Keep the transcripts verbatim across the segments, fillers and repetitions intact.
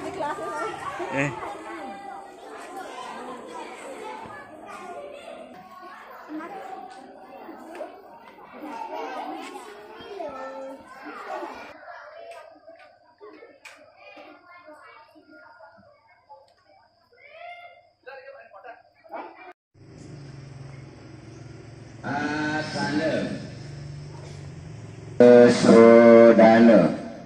Eh. Asana Sodana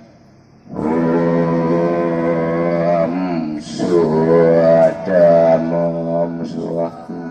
Om Suadama Om Suaham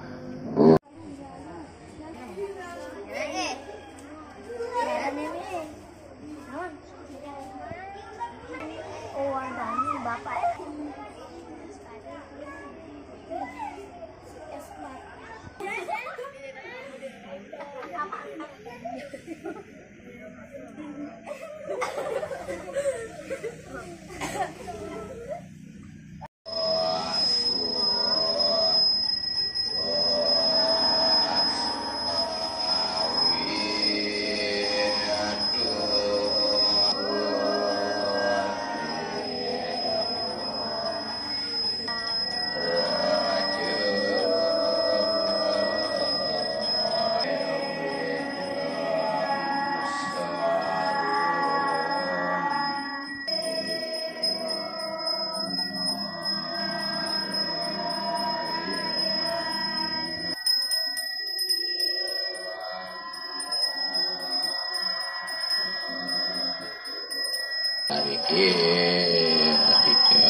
Hari ini ketika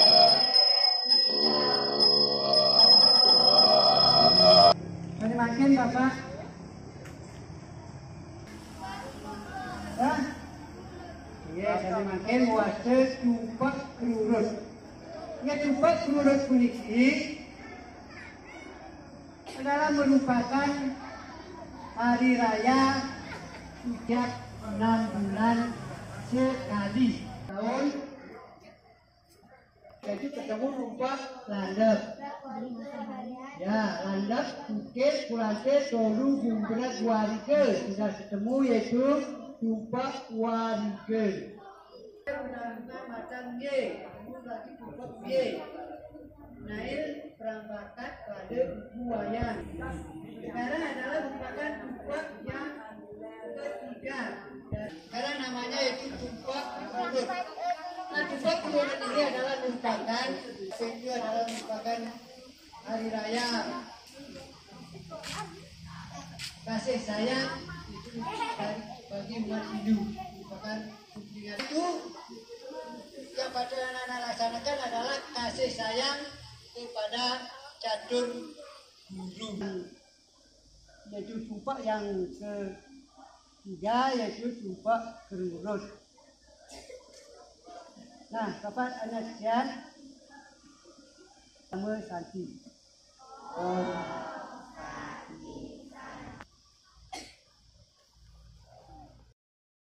Mari makin Bapak. Dah. Iya, saya makin puasa tumpak kerurut. Ya tumpak kerurut puniki adalah merupakan hari raya setiap enam bulan sekali tahun. Jadi ketemu tumpak landep. Ya, landep, bukit, kulante, tolu, bumbrat, warike. Sudah ketemu yaitu tumpak warike. Macam ye, ketemu lagi tumpak ye. Nail perangbakat pada buayan. Sekarang adalah merupakan tumpak yang ketiga. Sekarang namanya yaitu tumpak kerurut. Nah, tumpak kerurut ini adalah merupakan, itu adalah merupakan hari raya kasih sayang bagi umat Hindu. Merupakan kunjungan itu yang pada anak-anak laksanakan adalah kasih sayang kepada catur guru, yaitu tumpak yang ketiga yaitu tumpak kerurut. Nah, Bapak hanya sekian sama Santi.